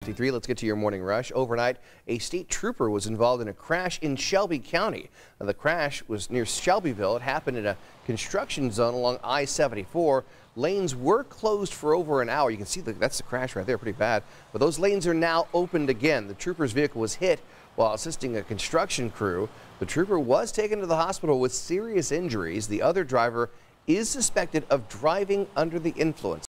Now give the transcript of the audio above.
6:53. Let's get to your morning rush. Overnight, a state trooper was involved in a crash in Shelby County. Now, the crash was near Shelbyville. It happened in a construction zone along I-74. Lanes were closed for over an hour. You can see that's the crash right there, pretty bad. But those lanes are now opened again. The trooper's vehicle was hit while assisting a construction crew. The trooper was taken to the hospital with serious injuries. The other driver is suspected of driving under the influence.